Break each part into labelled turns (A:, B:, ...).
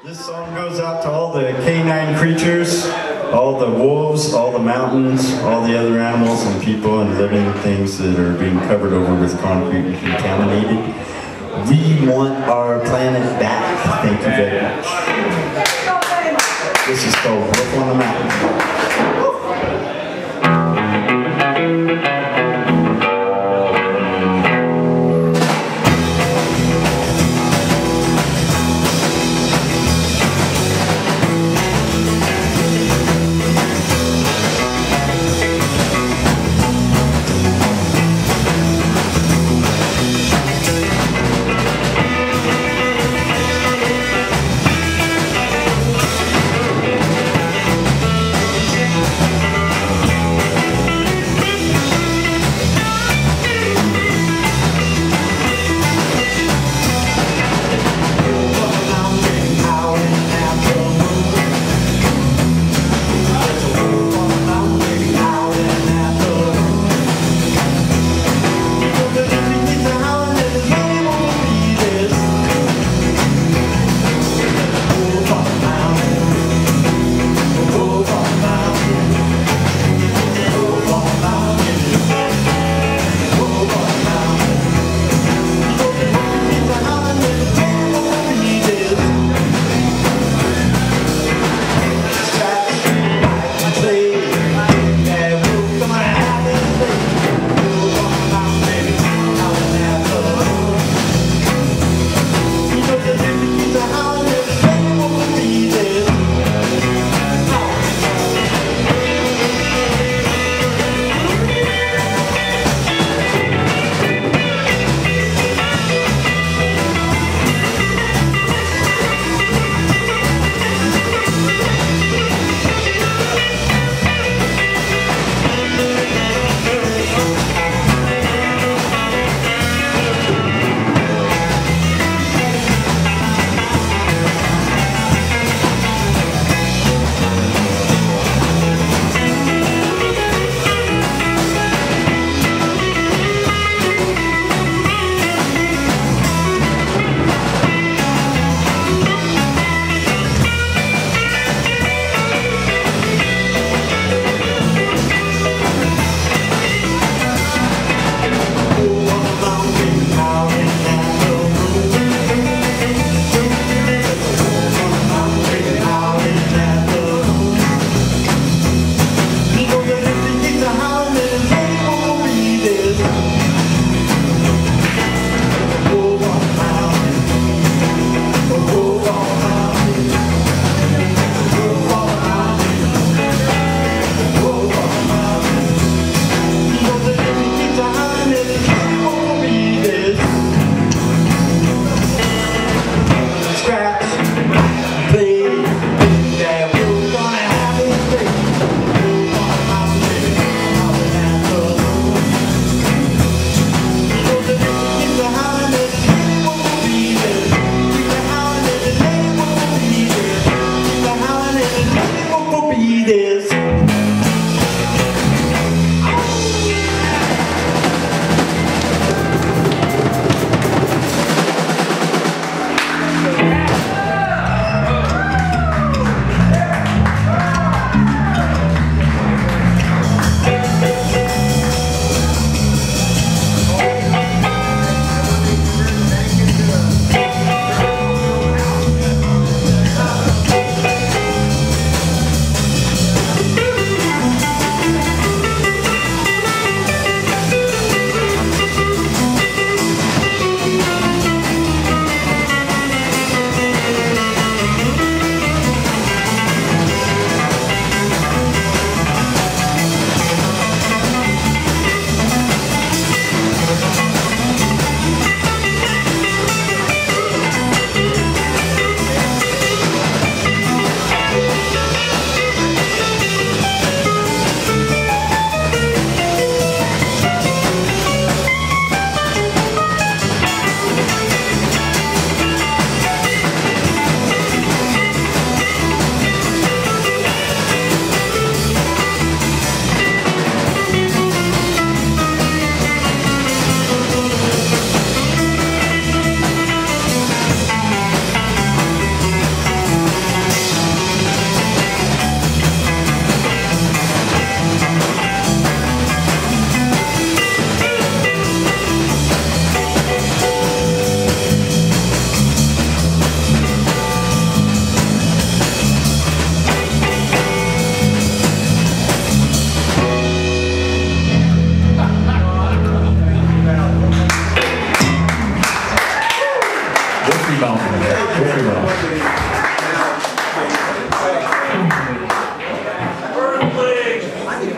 A: This song goes out to all the canine creatures, all the wolves, all the mountains, all the other animals and people and living things that are being covered over with concrete and contaminated. We want our planet back. Thank you very much. This is called Wolf on the Mountain.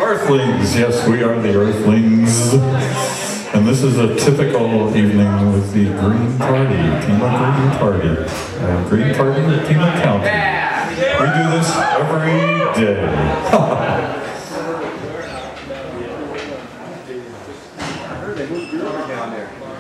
B: Earthlings, yes, we are the Earthlings. And this is a typical evening with the Green Party, Pima Green Party. Green Party of Pima County. We do this every day.
C: I heard they moved your down there.